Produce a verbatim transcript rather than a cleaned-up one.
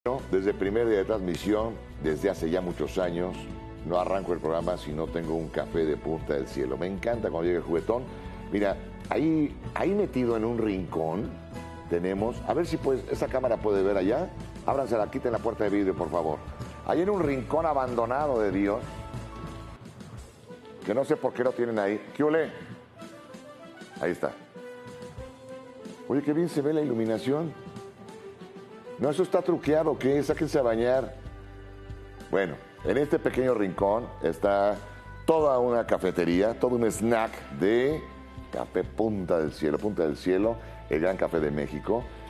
Desde el primer día de transmisión, desde hace ya muchos años, no arranco el programa si no tengo un café de Punta del Cielo. Me encanta cuando llega el juguetón. Mira, ahí, ahí metido en un rincón tenemos, a ver si pues, esa cámara puede ver allá. Ábransela, quiten la puerta de vidrio, por favor. Ahí en un rincón abandonado de Dios, que no sé por qué lo tienen ahí. ¿Qué ole? Ahí está. Oye, qué bien se ve la iluminación. No, eso está truqueado, ¿qué? Sáquense a bañar. Bueno, en este pequeño rincón está toda una cafetería, todo un snack de café Punta del Cielo. Punta del Cielo, el gran café de México.